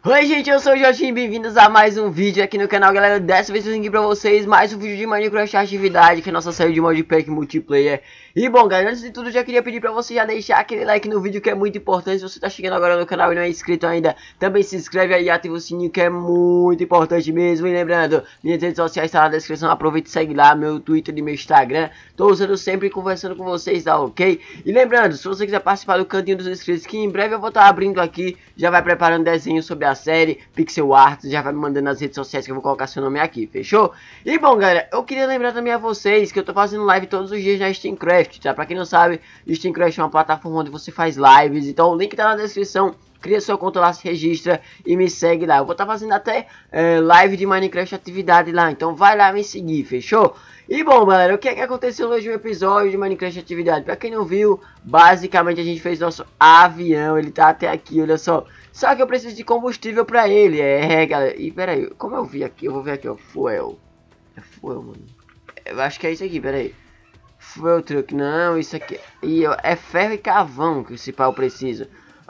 Oi gente, eu sou o Jotinho, bem-vindos a mais um vídeo aqui no canal, galera. Dessa vez eu vim aqui pra vocês mais um vídeo de Minecraft Atividade, que é a nossa série de modpack multiplayer. E bom, galera, antes de tudo já queria pedir pra você já deixar aquele like no vídeo, que é muito importante. Se você tá chegando agora no canal e não é inscrito ainda, também se inscreve aí e ativa o sininho, que é muito importante mesmo. E lembrando, minhas redes sociais estão na descrição, aproveita e segue lá, meu Twitter e meu Instagram. Tô usando sempre e conversando com vocês, tá ok? E lembrando, se você quiser participar do Cantinho dos Inscritos, que em breve eu vou estar abrindo aqui, já vai preparando desenho sobre a série, pixel art, já vai me mandando nas redes sociais que eu vou colocar seu nome aqui, fechou? E bom, galera, eu queria lembrar também a vocês que eu tô fazendo live todos os dias na Steamcraft, tá? Pra quem não sabe, Steamcraft é uma plataforma onde você faz lives, então o link tá na descrição. Cria sua conta lá, se registra e me segue lá. Eu vou estar fazendo até live de Minecraft Atividade lá, então vai lá me seguir, fechou? E bom, galera, o que é que aconteceu no último episódio de Minecraft Atividade? Pra quem não viu, basicamente a gente fez nosso avião, ele tá até aqui, olha só. Só que eu preciso de combustível pra ele, galera. E pera aí, como eu vi aqui, eu vou ver aqui, ó, fuel. É fuel, mano. Eu acho que é isso aqui, pera aí. Fuel truck, não, isso aqui. E é ferro e carvão que esse pau eu preciso.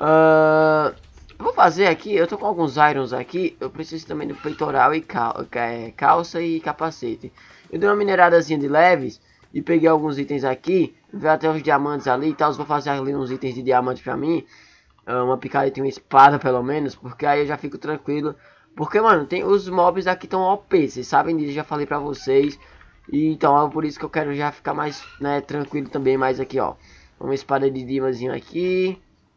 Eu vou fazer aqui, eu tô com alguns irons aqui. Eu preciso também do peitoral e calça e capacete. Eu dei uma mineradazinha de leves e peguei alguns itens aqui. Veio até os diamantes ali e tal. Vou fazer ali uns itens de diamante pra mim. Uma picareta e uma espada pelo menos, porque aí eu já fico tranquilo. Porque, mano, tem os mobs aqui tão OP, vocês sabem disso, já falei pra vocês. E então é por isso que eu quero já ficar mais, né, tranquilo também. Mais aqui, ó, uma espada de dimazinho aqui.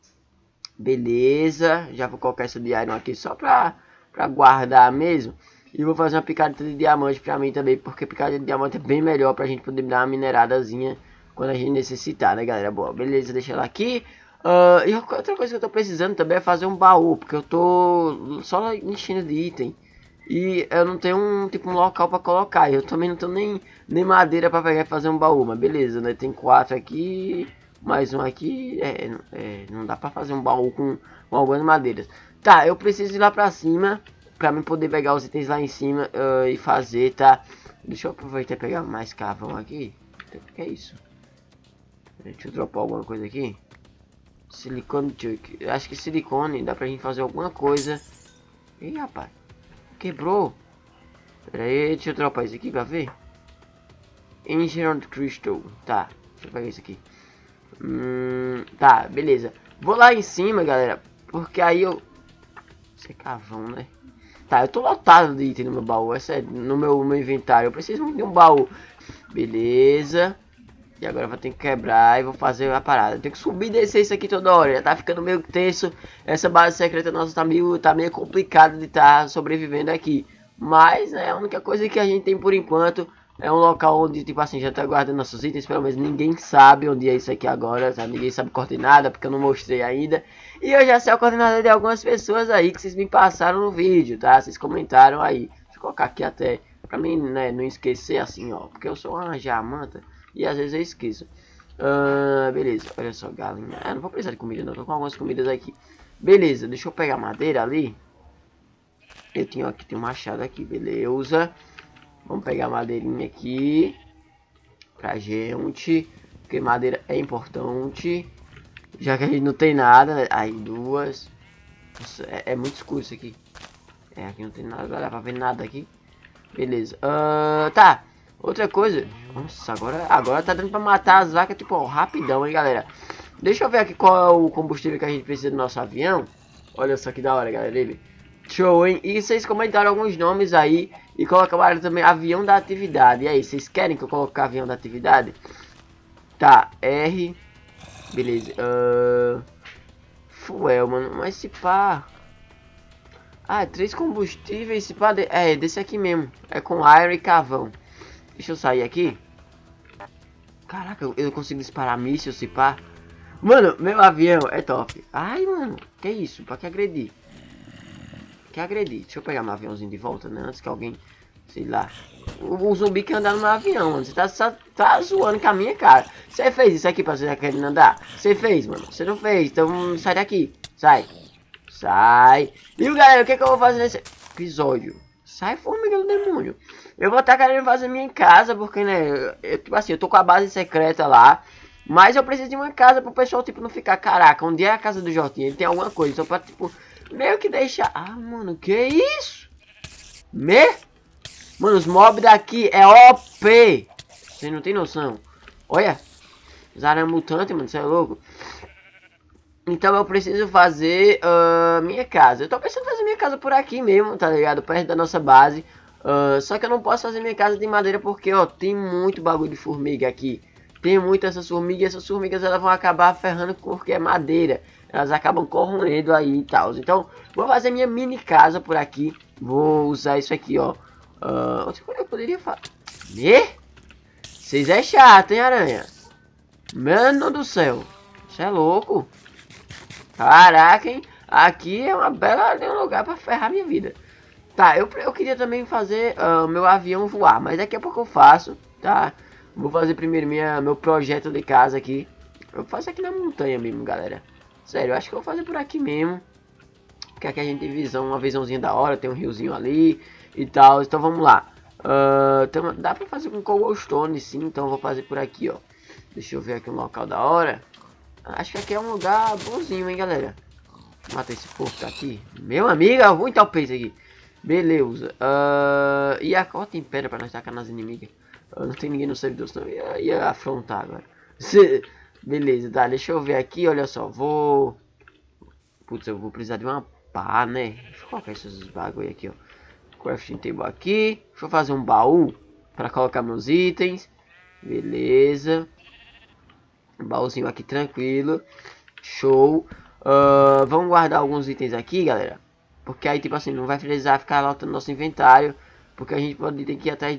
Beleza, já vou colocar essa de iron aqui só pra guardar mesmo. E vou fazer uma picareta de diamante pra mim também, porque picareta de diamante é bem melhor pra gente poder dar uma mineradazinha quando a gente necessitar, né, galera? Boa, beleza, deixa ela aqui. E outra coisa que eu tô precisando também é fazer um baú, porque eu tô só enchendo de item. E eu não tenho um local pra colocar. Eu também não tenho nem madeira pra pegar e fazer um baú, mas beleza, né? Tem 4 aqui, mais um aqui. Não dá pra fazer um baú com algumas madeiras. Tá, eu preciso ir lá pra cima pra mim poder pegar os itens lá em cima e fazer, tá? Deixa eu aproveitar e pegar mais carvão aqui. O que é isso? Deixa eu dropar alguma coisa aqui. Silicone chuck. Acho que silicone dá pra gente fazer alguma coisa. Ih, rapaz. Quebrou. Pera aí, deixa eu dropar isso aqui pra ver. Ancient Crystal. Tá, deixa eu pegar isso aqui. Tá, beleza. Vou lá em cima, galera, porque aí eu... Isso é carvão, né? Tá, eu tô lotado de item no meu baú. Essa é no meu inventário. Eu preciso muito de um baú. Beleza. E agora eu vou ter que quebrar e vou fazer a parada. Eu tenho que subir e descer isso aqui toda hora. Já tá ficando meio tenso. Essa base secreta nossa tá meio complicado de estar sobrevivendo aqui. Mas, né, a única coisa que a gente tem por enquanto é um local onde, tipo assim, já tá guardando nossos itens. Pelo menos ninguém sabe onde é isso aqui agora, sabe? Ninguém sabe coordenada, porque eu não mostrei ainda. E eu já sei a coordenada de algumas pessoas aí que vocês me passaram no vídeo, tá? Vocês comentaram aí. Deixa eu colocar aqui até, pra mim, né, não esquecer assim, ó. Porque eu sou uma jamanta e às vezes eu esqueço. Beleza, olha só, galinha. Não vou precisar de comida não, tô com algumas comidas aqui. Beleza, deixa eu pegar madeira ali. Eu tenho aqui, tem um machado aqui, beleza. Vamos pegar madeirinha aqui pra gente, porque madeira é importante. Já que a gente não tem nada, né? Aí duas. Nossa, é muito escuro isso aqui. Aqui não tem nada, não dá pra ver nada aqui. Beleza, tá. Outra coisa. Nossa, agora tá dando pra matar as vacas, tipo, ó, rapidão, hein, galera. Deixa eu ver aqui qual é o combustível que a gente precisa do nosso avião. Olha só que da hora, galera. Ele... Show, hein? E vocês comentaram alguns nomes aí e colocaram também avião da atividade. E aí, vocês querem que eu coloque avião da atividade? Tá, R. Beleza. Fuel, mano. Mas se pá... Ah, 3 combustíveis. Se pá... Desse aqui mesmo. É com iron e carvão. Deixa eu sair aqui. Caraca, eu consigo disparar míssil, se pá. Mano, meu avião é top. Ai, mano. Que isso? Pra que agredir? Que agredir? Deixa eu pegar meu aviãozinho de volta, né? Antes que alguém... Sei lá. O zumbi quer andar no meu avião, mano. Você tá zoando com a minha cara. Você fez isso aqui pra você querer andar? Você fez, mano. Você não fez. Então sai daqui. Sai. Sai. E galera, o que eu vou fazer nesse episódio? Sai, formiga do demônio. Eu vou estar querendo fazer minha casa, porque, né, tipo assim, eu tô com a base secreta lá. Mas eu preciso de uma casa pro pessoal, tipo, não ficar, caraca, onde é a casa do Jotinho? Ele tem alguma coisa, só pra, tipo, meio que deixar... Ah, mano, que isso? Mano, os mobs daqui é OP. Você não tem noção. Olha. Os aranha mutante, mano, você é louco. Então eu preciso fazer minha casa. Eu tô pensando em fazer minha casa por aqui mesmo, tá ligado? Perto da nossa base. Só que eu não posso fazer minha casa de madeira porque, ó, tem muito bagulho de formiga aqui. Tem muito essas formigas. E essas formigas elas vão acabar ferrando porque é madeira. Elas acabam corroendo aí e tal. Então, vou fazer minha mini casa por aqui. Vou usar isso aqui, ó. Outra coisa que eu poderia fazer. Vocês é chato, hein, aranha? Mano do céu. Você é louco. Caraca, hein? Aqui é uma bela um lugar pra ferrar minha vida. Tá, eu queria também fazer meu avião voar, mas daqui a pouco eu faço, tá? Vou fazer primeiro meu projeto de casa aqui. Eu faço aqui na montanha mesmo, galera. Sério, eu acho que eu vou fazer por aqui mesmo. Porque aqui a gente tem visão, uma visãozinha da hora, tem um riozinho ali e tal. Então vamos lá. Dá pra fazer com cobblestone sim, então eu vou fazer por aqui, ó. Deixa eu ver aqui um local da hora. Acho que aqui é um lugar bonzinho, hein, galera. Mata esse porco tá aqui. Meu amigo, eu vou entrar o peito aqui. Beleza. E a cota tem pedra pra nós tacar nas inimigas. Não tem ninguém no servidor, senão eu ia afrontar agora. Beleza, tá. Deixa eu ver aqui, olha só. Putz, eu vou precisar de uma pá, né? Deixa eu colocar esses bagulho aqui, ó. Crafting table aqui. Deixa eu fazer um baú pra colocar meus itens. Beleza. Um baúzinho aqui tranquilo. Show. Vamos guardar alguns itens aqui, galera. Porque aí, tipo assim, não vai precisar ficar lotando nosso inventário. Porque a gente pode ter que ir atrás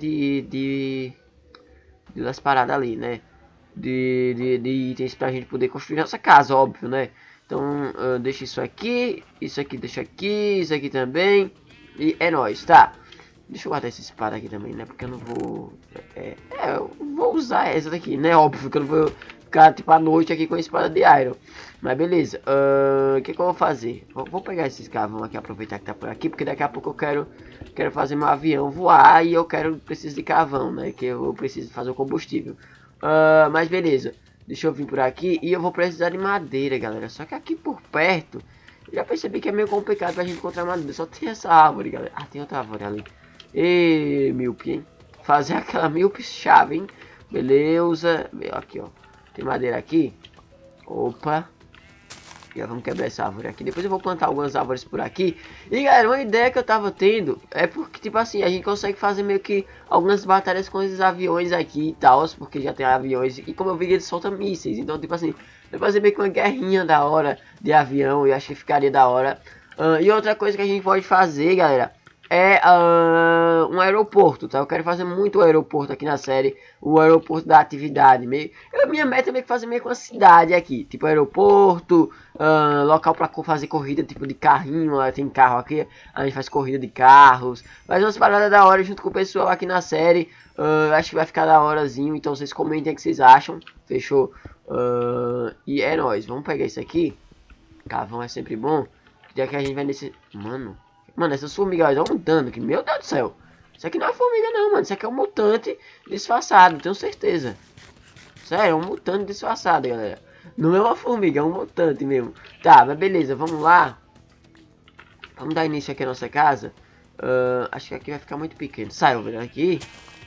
das paradas ali, né? De itens pra gente poder construir nossa casa, óbvio, né? Então, deixa isso aqui deixa aqui, isso aqui também. E é nóis, tá? Deixa eu guardar essa espada aqui também, né? Porque eu não vou... eu vou usar essa daqui, né? Óbvio que eu não vou ficar, tipo, à noite aqui com a espada de iron. Mas beleza. O que eu vou fazer? Vou pegar esses carvão aqui, aproveitar que tá por aqui. Porque daqui a pouco eu quero fazer meu avião voar. E eu preciso de carvão, né? Que eu preciso fazer o combustível. Mas beleza. Deixa eu vir por aqui. E eu vou precisar de madeira, galera. Só que aqui por perto... Eu já percebi que é meio complicado pra gente encontrar madeira. Só tem essa árvore, galera. Ah, tem outra árvore ali. E míope, hein? Fazer aquela míope chave, hein? Beleza. Aqui, ó. Tem madeira aqui. Opa. Já vamos quebrar essa árvore aqui. Depois eu vou plantar algumas árvores por aqui. E galera, uma ideia que eu tava tendo é porque, tipo assim, a gente consegue fazer meio que algumas batalhas com esses aviões aqui e tal. Porque já tem aviões. E como eu vi, eles soltam mísseis. Então, tipo assim, vai fazer meio que uma guerrinha da hora de avião. E acho que ficaria da hora. E outra coisa que a gente pode fazer, galera, é um aeroporto, tá? Eu quero fazer muito aeroporto aqui na série. O aeroporto da atividade. Minha meta é meio que fazer meio que uma cidade aqui. Tipo aeroporto, local pra fazer corrida tipo de carrinho. Tem carro aqui, a gente faz corrida de carros. Faz umas paradas da hora junto com o pessoal aqui na série. Acho que vai ficar da horazinho. Então vocês comentem o que vocês acham. Fechou? E é nóis. Vamos pegar isso aqui. Carvão é sempre bom. Já que a gente vai nesse... Mano, essas formigas dão um dano que, meu Deus do céu. Isso aqui não é formiga não, mano. Isso aqui é um mutante disfarçado, tenho certeza. Sério, é um mutante disfarçado, galera. Não é uma formiga, é um mutante mesmo. Tá, mas beleza, vamos lá. Vamos dar início aqui à nossa casa. Acho que aqui vai ficar muito pequeno. Sai, vou ver aqui.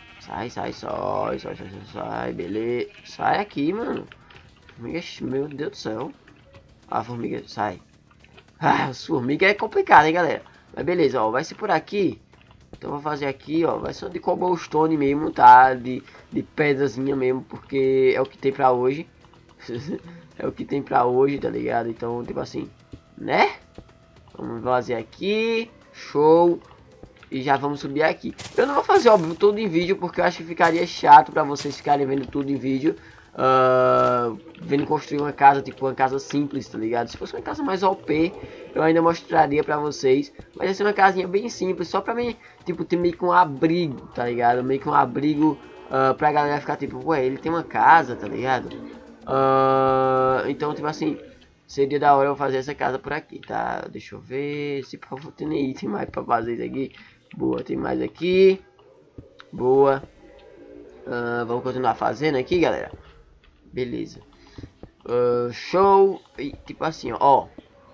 Sai, beleza. Sai aqui, mano. Formiga, meu Deus do céu. A formiga, sai. As formigas é complicado, hein, galera. Mas beleza, ó, vai ser por aqui. Então vou fazer aqui, ó, vai ser de cobblestone mesmo, tá? De pedrazinha mesmo, porque é o que tem pra hoje. É o que tem pra hoje, tá ligado? Então, tipo assim, né? Vamos fazer aqui, show. E já vamos subir aqui. Eu não vou fazer, óbvio, tudo em vídeo, porque eu acho que ficaria chato pra vocês ficarem vendo tudo em vídeo. Vendo construir uma casa, tipo uma casa simples, tá ligado? Se fosse uma casa mais OP, eu ainda mostraria pra vocês. Mas vai ser uma casinha bem simples, só pra mim, tipo, ter meio que um abrigo, tá ligado? Meio que um abrigo pra galera ficar tipo, ué, ele tem uma casa, tá ligado? Então, tipo assim, seria da hora eu fazer essa casa por aqui, tá? Deixa eu ver se por favor tem item mais pra fazer isso aqui. Boa, tem mais aqui. Boa. Vamos continuar fazendo aqui, galera. Beleza. Show. E tipo assim, ó.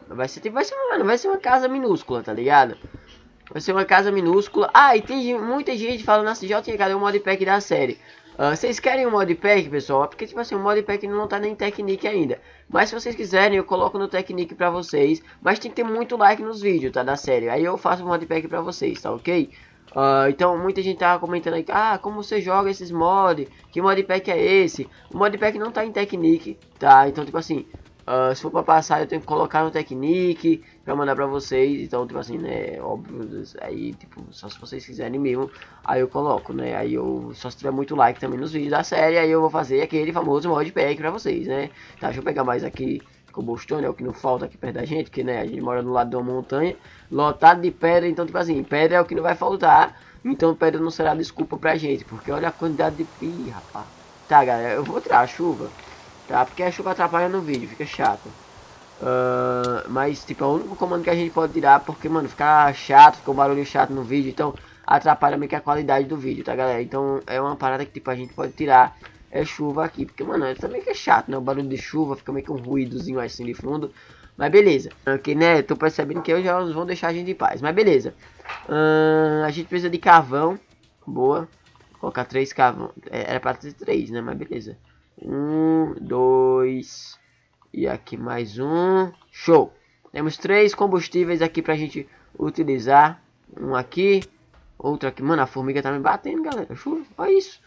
Vai ser, mano, vai ser uma casa minúscula, tá ligado? Vai ser uma casa minúscula. Ah, e tem muita gente falando assim, Jotinha, cadê o modpack da série? Vocês querem um modpack, pessoal? É porque, tipo assim, o modpack não tá nem Technic ainda. Mas se vocês quiserem, eu coloco no Technic pra vocês. Mas tem que ter muito like nos vídeos, tá? Da série. Aí eu faço o modpack pra vocês, tá ok? Então, muita gente tava comentando aí, como você joga esses mods? Que modpack é esse? O modpack não tá em Technic, tá? Então, tipo assim, se for pra passar, eu tenho que colocar no Technic pra mandar pra vocês. Então, tipo assim, né, óbvio, aí, tipo, só se vocês quiserem mesmo, aí eu coloco, né? Aí eu, só se tiver muito like também nos vídeos da série, aí eu vou fazer aquele famoso modpack pra vocês, né? Tá, deixa eu pegar mais aqui cobblestone, é o que não falta aqui perto da gente, porque, né, a gente mora do lado de uma montanha, lotado de pedra, então, tipo assim, pedra é o que não vai faltar, então pedra não será desculpa pra gente, porque olha a quantidade de... Ih, rapaz. Tá, galera, eu vou tirar a chuva, tá, porque a chuva atrapalha no vídeo, fica chato. Mas, tipo, é o único comando que a gente pode tirar, porque, mano, fica chato, fica um barulho chato no vídeo, então atrapalha meio que a qualidade do vídeo, tá, galera? Então é uma parada que, tipo, a gente pode tirar, é chuva aqui, porque, mano, também que é chato, né? O barulho de chuva fica meio que um ruídozinho assim de fundo, mas beleza. Ok, né? Tô percebendo que eu já vão deixar a gente em paz, mas beleza. A gente precisa de carvão, boa. Vou colocar 3 carvão, era pra ter 3, né? Mas beleza. 1, 2... E aqui mais um. Show. Temos 3 combustíveis aqui pra gente utilizar. Um aqui. Outro aqui. Mano, a formiga tá me batendo, galera. Chuva. Olha isso.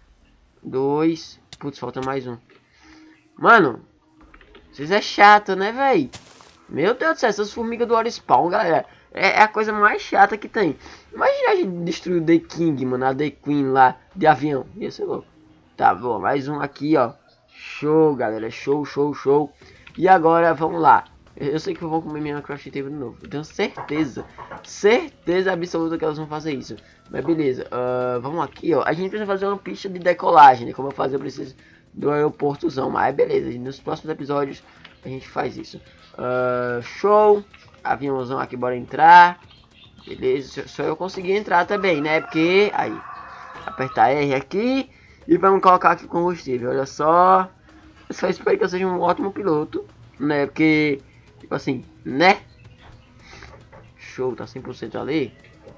2. Putz, falta mais um. Mano. Vocês é chato, né, velho? Meu Deus do céu. Essas formigas do Spawn, galera. É a coisa mais chata que tem. Imagina a gente destruir o The King, mano. A The Queen lá de avião. Ia ser louco. Tá, bom. Mais um aqui, ó. Show, galera, show, show, show. E agora, vamos lá. Eu sei que vão comer minha crafting table de novo. Eu tenho certeza. Certeza absoluta que elas vão fazer isso. Mas beleza, vamos aqui, ó. A gente precisa fazer uma pista de decolagem, né? Como eu fazer, eu preciso do aeroportozão. Mas beleza, nos próximos episódios a gente faz isso. Show. Aviãozão aqui, bora entrar. Beleza, só eu conseguir entrar também, né? Porque, aí, apertar R aqui. E vamos colocar aqui combustível, olha só. Eu só espero que eu seja um ótimo piloto, né? Porque, tipo assim, né? Show, tá 100% ali.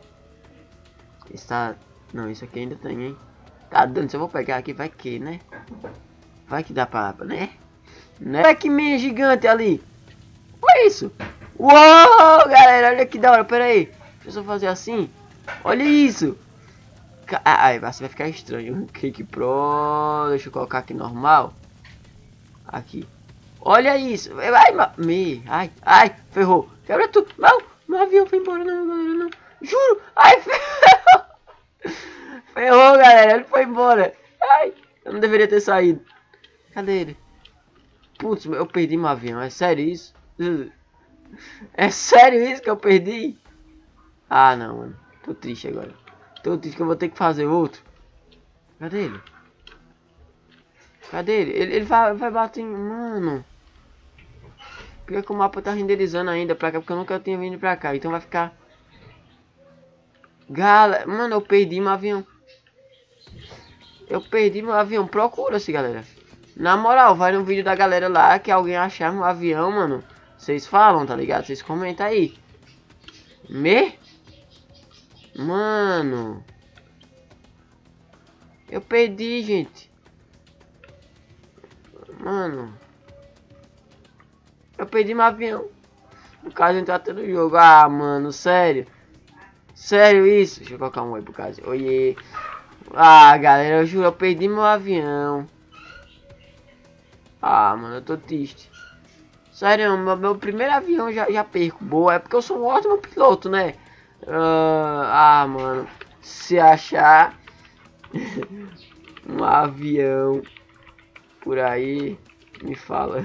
Está... Não, isso aqui ainda tem, hein? Tá dando, se eu vou pegar aqui, vai que, né? Vai que dá pra, né? Né? Que minha gigante ali. Olha isso. Uou, galera, olha que da hora, pera aí. Deixa eu só fazer assim. Olha isso. Ai, vai ficar estranho. Cake Pro. Deixa eu colocar aqui normal. Aqui. Olha isso. Ai, ferrou. Quebra tudo. Não, meu avião foi embora, não, galera, não. Juro. Ai, ferrou. Ferrou, galera. Ele foi embora. Ai, eu não deveria ter saído. Cadê ele? Putz, eu perdi meu avião. É sério isso? É sério isso que eu perdi? Ah, não, mano. Tô triste agora. Tô triste que eu vou ter que fazer outro. Cadê ele? Cadê ele? Ele vai bater em... Mano. Pior que o mapa tá renderizando ainda pra cá, porque eu nunca tinha vindo pra cá. Então vai ficar... Galera, mano, eu perdi meu avião. Eu perdi meu avião. Procura-se, galera. Na moral, vai no vídeo da galera lá que alguém achar meu avião, mano. Vocês falam, tá ligado? Vocês comentam aí. Mano. Eu perdi, gente. Mano. Eu perdi meu avião. O caso entrar até no jogo. Ah, mano, sério. Sério isso? Deixa eu colocar um oi pro caso. Oiê. Ah, galera, eu juro, eu perdi meu avião. Ah, mano, eu tô triste. Sério, meu primeiro avião já perco. Boa, é porque eu sou um ótimo piloto, né? Mano. Se achar um avião por aí, me fala.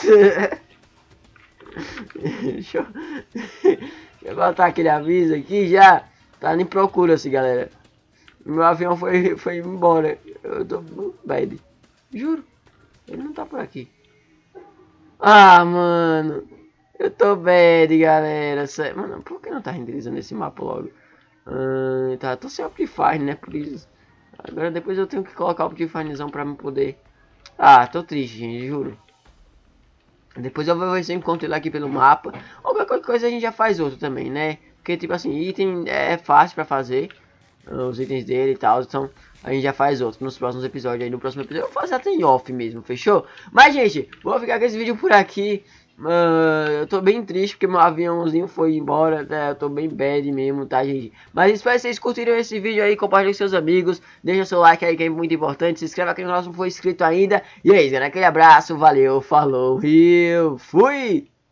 Deixa eu botar aquele aviso aqui já. Tá nem procura-se, galera. Meu avião foi embora. Eu tô bad. Juro. Ele não tá por aqui. Ah, mano. Eu tô bad, galera. Sério. Mano, por que não tá renderizando esse mapa logo? Tá, tô sem Optifine, né? Por isso. Agora depois eu tenho que colocar o Optifinezão pra me poder... Ah, tô triste, gente, juro. Depois eu vou ver se eu encontro ele aqui pelo mapa. Ou qualquer coisa a gente já faz outro também, né? Porque tipo assim, item é fácil pra fazer. Os itens dele e tal. Então a gente já faz outro nos próximos episódios. Aí no próximo episódio eu vou fazer até em off mesmo, fechou? Mas gente, vou ficar com esse vídeo por aqui. Eu tô bem triste porque meu aviãozinho foi embora, né? Eu tô bem bad mesmo, tá, gente? Mas espero que vocês curtiram esse vídeo aí, compartilhem com seus amigos, deixa seu like aí que é muito importante, se inscreva aqui no canal se não for inscrito ainda. E é isso, galera, aquele abraço, valeu, falou, e fui!